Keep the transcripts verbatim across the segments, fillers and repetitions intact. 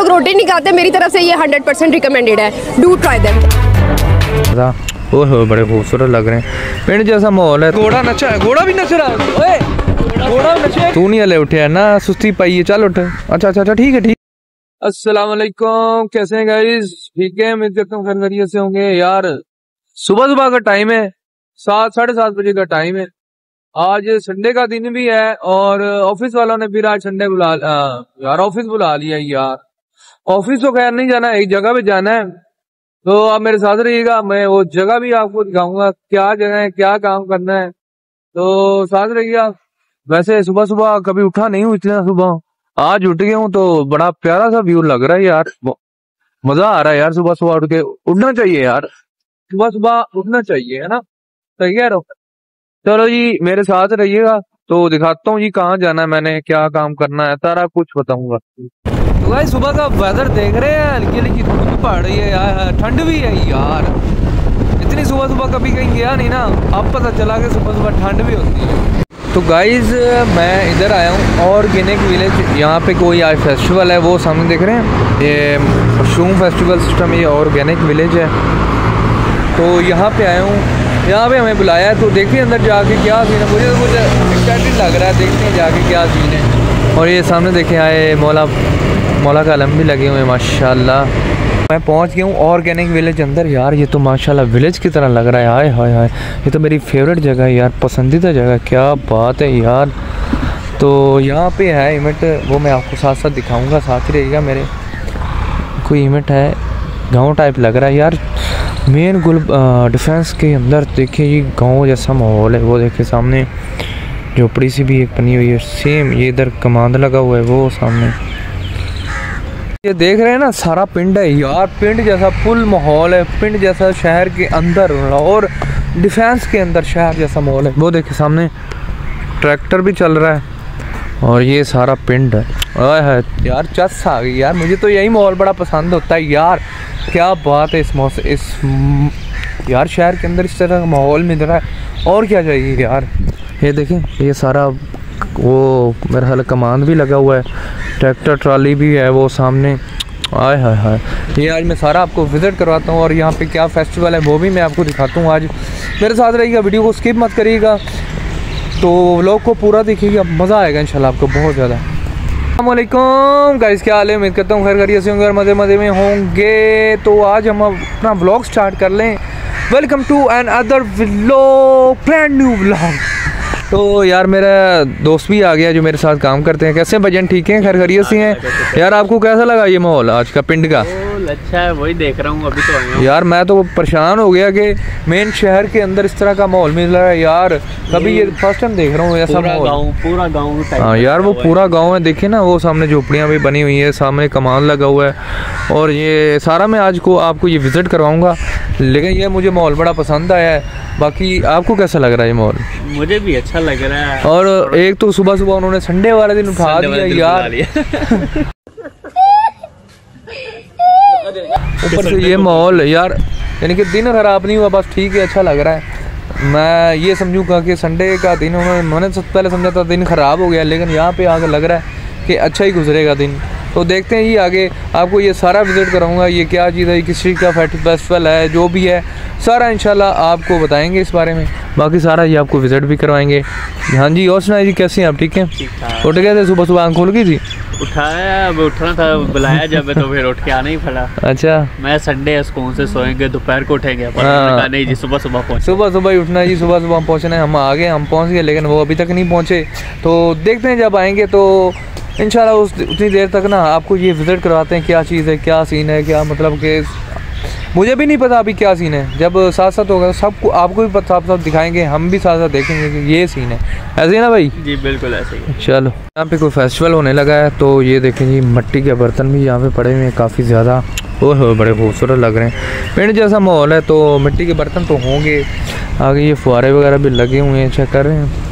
लोग रोटी नहीं खाते, मेरी तरफ से ये हंड्रेड परसेंट रिकमेंडेड है, डू ट्राई देम। ओह बड़े खूबसूरत लग रहे हैं, पिंड जैसा माहौल है। घोड़ा नचा है, घोड़ा भी नच रहा है, ओए घोड़ा नचे। तू नहीं हले उठे है ना, सुस्ती पाई है, चल उठ। अच्छा अच्छा अच्छा ठीक है ठीक। अस्सलाम वालेकुम, कैसे हैं गाइस? ठीक है, उम्मीद करता हूँ खैरियत से होंगे। यार सुबह सुबह का टाइम है, सात साढ़े सात बजे का टाइम है। आज संडे का दिन भी है और ऑफिस वालों ने फिर आज संडे बुला यार ऑफिस बुला लिया यार। ऑफिस तो खैर नहीं जाना, एक जगह पे जाना है, तो आप मेरे साथ रहिएगा। मैं वो जगह भी आपको दिखाऊंगा, क्या जगह है, क्या काम करना है, तो साथ रहिएगा। वैसे सुबह सुबह कभी उठा नहीं हूँ इतना सुबह, आज उठ गया हूँ तो बड़ा प्यारा सा व्यू लग रहा है यार, मजा आ रहा है यार। सुबह सुबह उठ के उठना चाहिए यार, सुबह सुबह उठना चाहिए, है ना? सही कह रहा हूँ। चलो जी मेरे साथ रहिएगा, तो दिखाता हूँ जी कहाँ जाना है, मैंने क्या काम करना है, सारा कुछ बताऊंगा। तो भाई सुबह का वेदर देख रहे हैं, हल्की हल्की धूप पड़ रही है यार, ठंड भी है यार। इतनी सुबह सुबह कभी कहीं गया नहीं ना, अब पता चला कि सुबह सुबह ठंड भी होती है। तो गाइज मैं इधर आया हूँ ऑर्गेनिक विलेज, यहाँ पे कोई आज फेस्टिवल है, वो सामने देख रहे हैं, ये मशरूम फेस्टिवल सिस्टम, ये ऑर्गेनिक विलेज है। तो यहाँ पे आया हूँ, यहाँ पे हमें बुलाया है, तो देखिए अंदर जाके क्या सीन है। मुझे तो मुझे एक्साइटेड लग रहा है, देखते हैं जाके क्या सीन है। और ये सामने देखें आए मौला मौला का अलम भी लगे हुए हैं माशाल्लाह। मैं पहुँच गया हूँ ऑर्गेनिक विलेज अंदर। यार ये तो माशाल्लाह विलेज की तरह लग रहा है, हाय हाय हाय, ये तो मेरी फेवरेट जगह है यार, पसंदीदा जगह, क्या बात है यार। तो यहाँ पे है इवेंट, वो मैं आपको साथ साथ दिखाऊँगा, साथ ही रहेगा मेरे। कोई इवेंट है, गाँव टाइप लग रहा है यार। मेन गुल डिफेंस के अंदर देखिए ये गांव जैसा माहौल है, वो देखिए सामने झोपड़ी सी भी एक बनी हुई है, सेम ये इधर कमांड लगा हुआ है वो सामने। ये देख रहे हैं ना, सारा पिंड है यार, पिंड जैसा फुल माहौल है, पिंड जैसा शहर के अंदर और डिफेंस के अंदर शहर जैसा माहौल है। वो देखिए सामने ट्रैक्टर भी चल रहा है और ये सारा पिंड है। है यार चस आ गई यार, मुझे तो यही माहौल बड़ा पसंद होता है यार, क्या बात है इस मौसम, इस यार शहर के अंदर इस तरह का माहौल मिल रहा है, और क्या चाहिए यार। ये देखें ये सारा वो मेरा ख्याल कमान भी लगा हुआ है, ट्रैक्टर ट्रॉली भी है वो सामने, आय हाय हाय। ये आज मैं सारा आपको विज़िट करवाता हूँ और यहाँ पे क्या फेस्टिवल है वो भी मैं आपको दिखाता हूँ। आज मेरे साथ रहिएगा, वीडियो को स्किप मत करिएगा, तो व्लॉग को पूरा देखिएगा, मज़ा आएगा इंशाल्लाह आपको बहुत ज़्यादा। अस्सलामुअलैकुम गाइस, क्या हाल है? उम्मीद करता हूँ खैर खैरियत से होंगे और मज़े मज़े में होंगे। तो आज हम अपना व्लॉग स्टार्ट कर लें। Welcome to another vlog, brand new vlog. तो यार मेरा दोस्त भी आ गया जो मेरे साथ काम करते हैं। कैसे भजन, ठीक है, खैर खैरियत से हैं? यार आपको कैसा लगा ये माहौल आज का पिंड का? अच्छा है, वही देख रहा हूँ अभी तो आया हूँ। यार मैं तो परेशान हो गया कि मेन शहर के अंदर इस तरह का माहौल मिल रहा है यार, कभी ये फर्स्ट टाइम देख रहा हूँ ऐसा माहौल। पूरा गाँव, हाँ यार वो पूरा गांव है, देखिए ना वो सामने झोपड़ियाँ भी बनी हुई है, सामने कमान लगा हुआ है, और ये सारा मैं आज को आपको ये विज़िट करवाऊंगा। लेकिन ये मुझे माहौल बड़ा पसंद आया है। बाकी आपको कैसा लग रहा है ये माहौल? मुझे भी अच्छा लग रहा है। और एक तो सुबह सुबह उन्होंने संडे वाले दिन उठा दिया यार, ऊपर से ये माहौल यार, यानी कि दिन खराब नहीं हुआ, बस ठीक है, अच्छा लग रहा है। मैं ये समझूंगा कि संडे का दिन उन्होंने मैंने सबसे पहले समझा था दिन ख़राब हो गया, लेकिन यहाँ पे आकर लग रहा है कि अच्छा ही गुजरेगा दिन। तो देखते हैं ये आगे आपको ये सारा विज़िट कराऊंगा, ये क्या चीज़ है, किस चीज़ का फेस्टिवल है, जो भी है सारा इंशाल्लाह आपको बताएंगे इस बारे में। बाकी सारा ये आपको विज़िट भी करवाएंगे। हाँ जी, और सुनाइए जी, कैसे हैं आप? ठीक है, उठ गए थे सुबह सुबह, आँख खुल गई थी? उठाया, अब उठना था, बुलाया जब तो फिर उठ के आना ही पड़ा। अच्छा, मैं संडे है, स्कूल से सोएंगे, दोपहर को उठेंगे, पर हाँ। नहीं जी, सुबह सुबह पहुँच सुबह सुबह ही उठना जी, सुबह सुबह पहुँचना है। हम आ गए, हम पहुँच गए, लेकिन वो अभी तक नहीं पहुँचे। तो देखते हैं जब आएंगे तो इंशाल्लाह उस उतनी देर तक ना आपको ये विज़िट करवाते हैं, क्या चीज़ है, क्या सीन है, क्या मतलब कि मुझे भी नहीं पता अभी क्या सीन है। जब साथ साथ होगा सबको आपको भी पता, साथ साथ दिखाएंगे, हम भी साथ साथ देखेंगे कि ये सीन है। ऐसे ही ना भाई? जी बिल्कुल ऐसे ही। चलो, यहाँ पे कोई फेस्टिवल होने लगा है, तो ये देखें जी मिट्टी के बर्तन भी यहाँ पे पड़े हुए हैं काफ़ी ज़्यादा, ओह हो बड़े खूबसूरत लग रहे हैं। पिंड जैसा माहौल है तो मिट्टी के बर्तन तो होंगे। आगे ये फुहारे वगैरह भी लगे हुए हैं, चेक कर रहे हैं।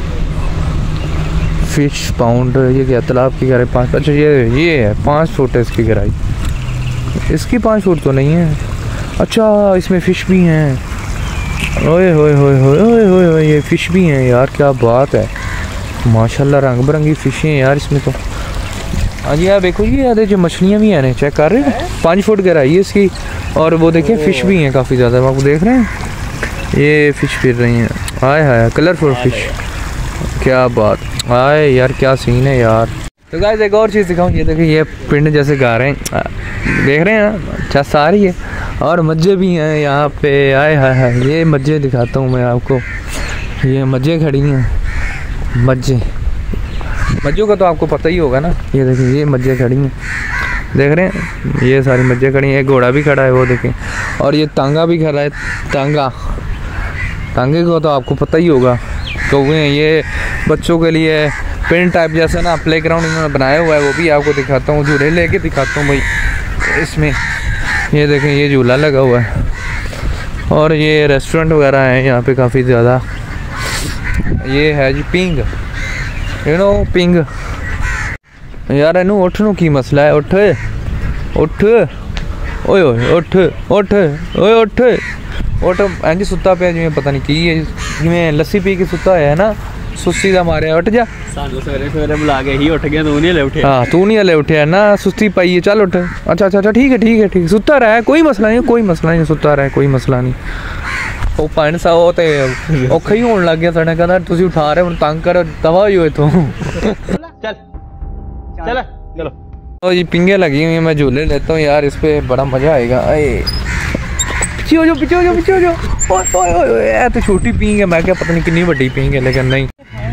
फिश पाउंड, ये क्या तालाब की गहराई पाँच, अच्छा ये ये है पाँच फुट है इसकी गहराई, इसकी पाँच फुट तो नहीं है। अच्छा इसमें फ़िश भी हैं, ओए होए होए होए होए होए होए, ये फ़िश भी हैं यार, क्या बात है माशाल्लाह, रंग बिरंगी फ़िशें हैं यार इसमें तो। हाँ जी, आप देखो जी यार जो मछलियाँ भी हैं, चेक कर रहे हो, पाँच फुट गहराई है इसकी। और वो देखिए फिश भी हैं काफ़ी ज़्यादा, आप देख रहे हैं ये फिश फिर रही हैं। हाय हाय कलरफुल फिश, क्या बात, हाय यार क्या सीन है यार। तो गाइस एक और चीज़ दिखाऊँ, ये देखिए ये पिंड जैसे गा रहे हैं, देख रहे हैं ना, अच्छा सारी है। और मज्जे भी हैं यहाँ पे, आए हाय हाय। ये मज्जे दिखाता हूँ मैं आपको, ये मज्जे खड़ी हैं, मज्जे मज्जों का तो आपको पता ही होगा ना। ये देखिए ये मज्जे खड़ी हैं, देख रहे हैं, ये सारी मज्जे खड़ी हैं। एक घोड़ा भी खड़ा है वो देखें, और ये तांगा भी खड़ा है। तांगा तांगे को तो आपको पता ही होगा, कौवे हैं ये बच्चों के लिए पिन टाइप जैसा ना प्ले ग्राउंड इन्होंने बनाया हुआ है, वो भी आपको दिखाता हूँ, झूले लेके दिखाता हूँ भाई इसमें। ये देखें ये झूला लगा हुआ है, और ये रेस्टोरेंट वगैरह है यहाँ पे काफ़ी ज़्यादा। ये है जी पिंग, यू नो पिंग यार, इनू उठ नू की मसला है, उठ उठ ओए ओए उठ उठ ओए उठ उठ इंज सुता पे जिवें पता नहीं की है, जिवें लस्सी पी के सुता है ना, सुस्ती दा मारे उठ जा। सानू सवेरे सवेरे बुला के ही उठ गया, तू नहीं हले उठे। हाँ तू नहीं हले उठे ना, सुस्ती पाई है, चल उठ। अच्छा अच्छा अच्छा ठीक है ठीक है ठीक, सुता रहा है, कोई मसला नहीं, कोई मसला नहीं, सुता रहा है, कोई मसला नहीं। ਉਹ ਪੰਜ ਸੌ ਤੇ ਔਖਾ ਹੀ ਹੋਣ ਲੱਗ ਗਿਆ ਸਾਡੇ, ਕਹਿੰਦਾ ਤੁਸੀਂ ਉਠਾ ਰਹੇ ਹੁਣ ਤੰਗ ਕਰ ਦਵਾ ਹੋਈ ਹੋਏ ਤੋਂ। चल चल चलो तो ये पिंगे लगी हुई हैं, मैं झूले लेता हूँ यार, इस पे बड़ा मजा आएगा। अरे पीछे हो जाओ पीछे हो जाओ पीछे हो जाओ, ओए ओए ओए ये तो छोटी पिंग है, मैं क्या पता नहीं कितनी बड़ी पिंग है, लेकिन नहीं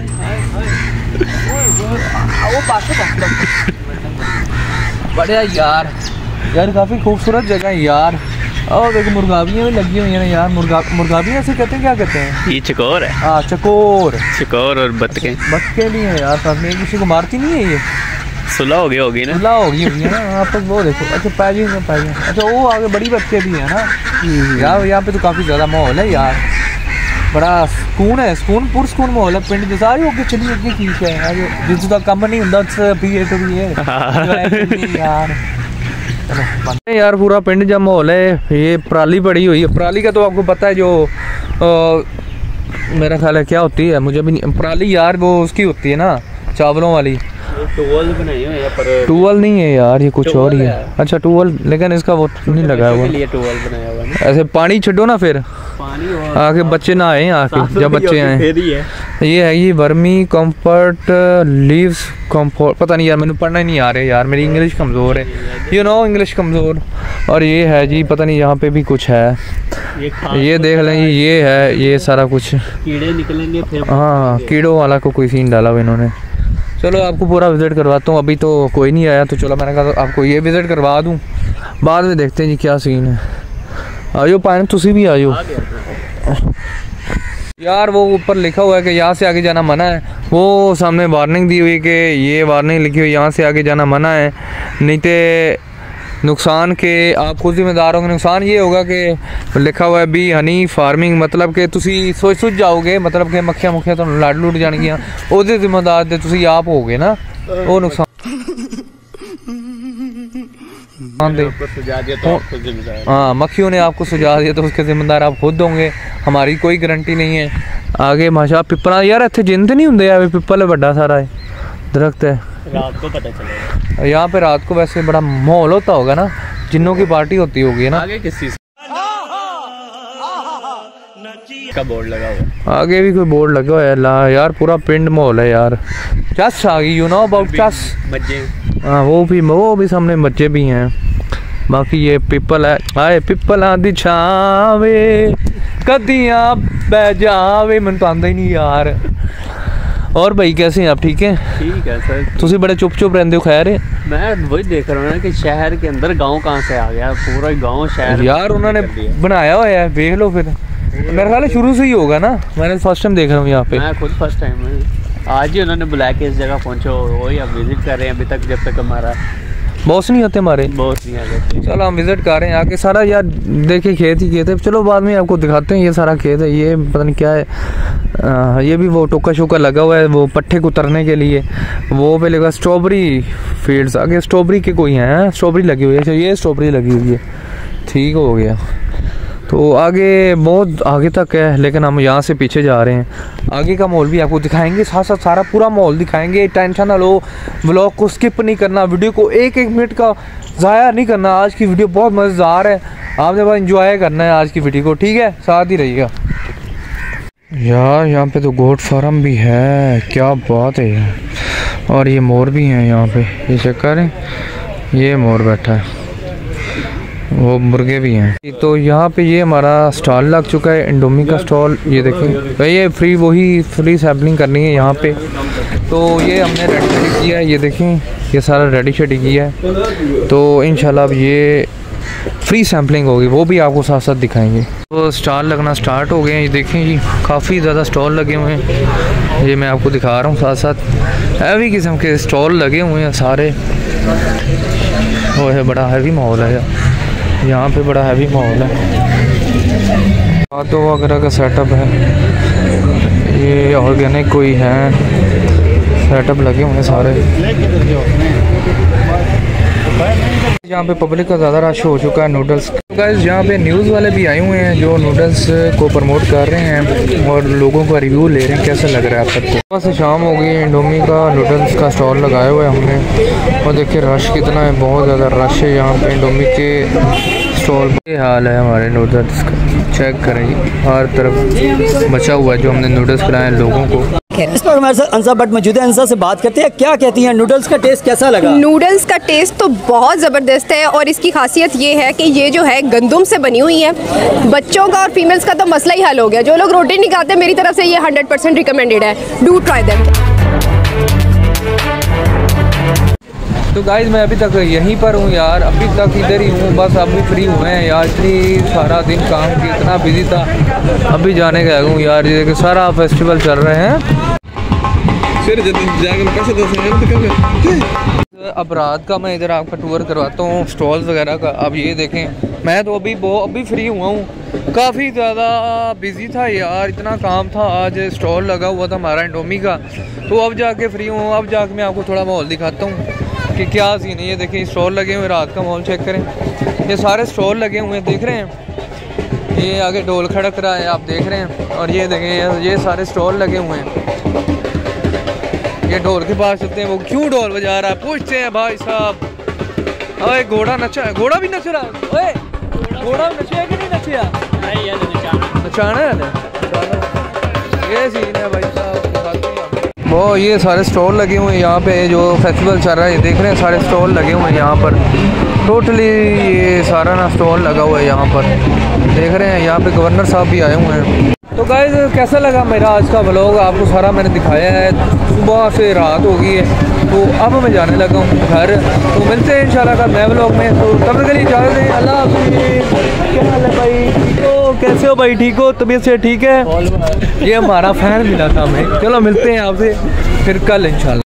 बढ़िया यार। यार काफ़ी खूबसूरत जगह है यार। और देखो मुर्गाबियाँ भी लगी हुई हैं यार, मुर्गा मुर्गाबियाँ से कहते हैं, क्या कहते हैं? ये चकोर है। हाँ चकोर, चकोर और बतखें बतखें भी हैं यार साथ में, किसी को मारती नहीं है ये, सुलह हो गई होगी ना, सुलह होगी होगी है ना। यहाँ पर वो देखो, अच्छा पैजी में पैजी, अच्छा वो आगे बड़ी बच्चे भी हैं ना यार। यहाँ पे तो काफ़ी ज़्यादा माहौल है यार, बड़ा सुकून है, सुकून पुर सुकून माहौल है पिंड। सारी होके चलिए अगे ठीक है, जिसका कम नहीं होता पीए तो भी है यार। यार पूरा पिंड जब माहौल है, ये पराली पड़ी हुई है। पराली का तो आपको पता है, जो आ, मेरा ख्याल है क्या होती है, मुझे भी नहीं पराली यार, वो उसकी होती है ना चावलों वाली। टूवल बनाई हुई है, पर टूवल नहीं है यार, ये कुछ और ही है। अच्छा टूवल, लेकिन इसका वो नहीं लगाया हुआ, टूवल बनाया हुआ है। ऐसे पानी छो ना, फिर पानी आके बच्चे ना आए, आके जब बच्चे आए। ये है ये वर्मी कंफर्ट लीव्स कंफर्ट, पता नहीं यार मैंने पढ़ना ही नहीं आ रहा यार, मेरी इंग्लिश कमज़ोर है, यू नो इंग्लिश कमज़ोर। और ये है जी पता नहीं यहाँ पे भी कुछ है, ये देख लें, ये है ये सारा कुछ कीड़े निकलेंगे फिर। हाँ कीड़ों वाला को कोई सीन डाला हुआ इन्होंने। चलो आपको पूरा विज़िट करवाता हूँ, अभी तो कोई नहीं आया, तो चलो मैंने कहा तो आपको ये विज़िट करवा दूँ, बाद में देखते हैं जी क्या सीन है। आयो पानी तुसी भी आयो यार। वो ऊपर लिखा हुआ है कि यहाँ से आगे जाना मना है, वो सामने वार्निंग दी हुई है कि ये वार्निंग लिखी हुई यहाँ से आगे जाना मना है, नहीं तो नुकसान के आप खुद जिम्मेदार होंगे। नुकसान ये होगा कि लिखा हुआ है बी हनी फार्मिंग, मतलब कि तुसी सोच सोच जाओगे, मतलब कि मक्खियां मुखियां तो लड़ लुट जाएंगियां, ਉਹਦੇ जिम्मेदार ते तुसी आप होगे ना, वो नुकसान हाँ मक्खियों ने आपको सुझा दिया तो उसके जिम्मेदार आप खुद होंगे, हमारी कोई गारंटी नहीं है। आगे माशा पिपला यार, इतने जिंद नहीं होंगे यार, पिपल बड़ा सारा है दरख्त है, रात को पता चलेगा। यहाँ पे रात को वैसे बड़ा माहौल होता होगा ना, जिन्नों की पार्टी होती होगी ना। आगे किस चीज का बोर्ड लगा हुआ, आगे भी कोई बोर्ड लगा हुआ है ला यार, पूरा पिंड माहौल है यार। चस आ गई, यू नो अबाउट चस, मज्जे। हाँ वो भी वो भी सामने बच्चे भी हैं। बाकी ये पिपल है, आए पिपल दी छावे कदियां बह जावे, मैंने तो आंदा ही नहीं यार। और भाई कैसे हैं आप, ठीक हैं? ठीक है सर। तुसी बड़े चुप चुप रहंदे हो, खैर है? मैं वही देख रहा हूँ ना कि शहर के अंदर गांव कहाँ से आ गया, पूरा गांव शहर यार उन्होंने बनाया हुआ है, देख लो फिर। मेरे ख्याल है शुरू से ही होगा ना, मैंने फर्स्ट टाइम देख रहा हूँ यहाँ पे। मैं खुद फर्स्ट टाइम है, आज ही उन्होंने बुलाया कि इस जगह पहुँचो, वही हम विजिट कर रहे हैं। अभी तक जब तक हमारा बॉस नहीं होते हमारे, बॉस नहीं आते। चलो हम विजिट कर रहे हैं आके, सारा यार देखे खेत ही खेत है। चलो बाद में आपको दिखाते हैं, ये सारा खेत है, ये पता नहीं क्या है। आ, ये भी वो टोका शोका लगा हुआ है वो पट्टे कुतरने के लिए, वो पे लगा स्ट्रॉबेरी फील्ड्स, आगे स्ट्रॉबेरी के कोई हैं, स्ट्रॉबेरी लगी हुई है। अच्छा ये स्ट्रॉबेरी लगी हुई है, ठीक हो गया। तो आगे बहुत आगे तक है, लेकिन हम यहाँ से पीछे जा रहे हैं। आगे का माहौल भी आपको दिखाएंगे, साथ साथ सारा पूरा माहौल दिखाएंगे। टेंशन ना लो, व्लॉग को स्किप नहीं करना, वीडियो को एक एक मिनट का ज़ाया नहीं करना। आज की वीडियो बहुत मज़ेदार है, आपने बस इंजॉय करना है आज की वीडियो को, ठीक है, साथ ही रहिएगा। यार यहाँ पे तो गोट फार्म भी है, क्या बात है यार। और ये मोर भी हैं यहाँ पे, ये चेक करें, ये मोर बैठा है, वो मुर्गे भी हैं। तो यहाँ पे ये हमारा स्टॉल लग चुका है, इंडोमी का स्टॉल। ये देखें तो ये फ्री वही फ्री सैम्पलिंग करनी है यहाँ पे। तो ये हमने रेडी शेडी किया है, ये देखें ये सारा रेडी शेडी किया है। तो इंशाल्लाह अब ये फ्री सैम्पलिंग होगी, वो भी आपको साथ साथ दिखाएंगे। तो स्टॉल लगना स्टार्ट हो गए हैं, ये देखें जी काफ़ी ज़्यादा स्टॉल लगे हुए हैं। ये मैं आपको दिखा रहा हूँ, साथ साथ हैवी किस्म के स्टॉल लगे हुए हैं सारे। वो है बड़ा हैवी माहौल है यार, यहाँ पे बड़ा हैवी माहौल है। तो वगैरह का सेटअप है, ये ऑर्गेनिक कोई है, सेटअप लगे हुए हैं सारे। यहाँ पे पब्लिक का ज़्यादा रश हो चुका है नूडल्स। तो गाइस यहाँ पे न्यूज़ वाले भी आए हुए हैं जो नूडल्स को प्रमोट कर रहे हैं और लोगों का रिव्यू ले रहे हैं कैसा लग रहा है आप सबको। सुबह से शाम हो गई, इंडोमी का नूडल्स का स्टॉल लगाया हुआ है हमने। और देखिए रश कितना है, बहुत ज़्यादा रश है यहाँ पे इंडोमी के स्टॉल। ये हाल है हमारे नूडल्स का, चेक करें हर तरफ बचा हुआ है जो हमने नूडल्स खिलाए हैं लोगों को। इस पर हमारे साथ अंसा भट्ट मौजूद है, अंसा से बात करते हैं, क्या कहती हैं, नूडल्स का टेस्ट कैसा लगा? नूडल्स का टेस्ट तो बहुत ज़बरदस्त है और इसकी खासियत ये है कि ये जो है गंदम से बनी हुई है। बच्चों का और फीमेल्स का तो मसला ही हल हो गया। जो लोग रोटी नहीं खाते, मेरी तरफ से ये हंड्रेड परसेंट रिकमेंडेड है, डू ट्राई दैट। तो गाइस मैं अभी तक यहीं पर हूँ यार, अभी तक इधर ही हूँ, बस अभी फ्री हुए हैं यार। इतनी सारा दिन काम की इतना बिजी था, अभी जाने गया हूँ यार। ये देखिए सारा फेस्टिवल चल रहे हैं। अब रात का मैं इधर आपका टूर करवाता हूँ स्टॉल्स वगैरह का। अब ये देखें मैं तो अभी बहुत अभी फ्री हुआ हूँ, काफ़ी ज़्यादा बिजी था यार, इतना काम था। आज स्टॉल लगा हुआ था हमारा इंडोमी का, तो अब जाके फ्री हूँ। अब जाके मैं आपको थोड़ा माहौल दिखाता हूँ कि क्या सीन है। ये देखें स्टॉल लगे हुए, रात का माहौल चेक करें, ये सारे स्टॉल लगे हुए हैं, देख रहे हैं। ये आगे ढोल खड़क रहा है, आप देख रहे हैं। और ये देखें ये सारे स्टॉल लगे हुए हैं। ये ढोल के पास चलते हैं, वो क्यों ढोल बजा रहा है पूछते हैं भाई साहब। अरे घोड़ा नचा है, घोड़ा भी नच रहा है। ओए घोड़ा नचिया कि नहीं नचिया? नचाना है ना, ये सीन है भाई साहब। वो ये सारे स्टॉल लगे हुए हैं यहाँ पे, जो फेस्टिवल चल रहा है, ये देख रहे हैं सारे स्टॉल लगे हुए हैं यहाँ पर। टोटली ये सारा ना स्टॉल लगा हुआ है यहाँ पर, देख रहे हैं। यहाँ पे गवर्नर साहब भी आए हुए हैं। तो गाइस कैसा लगा मेरा आज का व्लॉग, आपको सारा मैंने दिखाया है। सुबह से रात हो गई है, तो अब मैं जाने लगा हूँ घर। तो मिलते हैं इंशाल्लाह कल नए व्लॉग में। तो तब तक के लिए इजाज़त दें, अल्लाह हाफ़िज़। क्या हाल है भाई, ठीक हो? कैसे हो भाई, ठीक हो? तबीयत से ठीक है? ये हमारा फैन मिला था हमें। चलो मिलते हैं आपसे फिर कल इंशाल्लाह।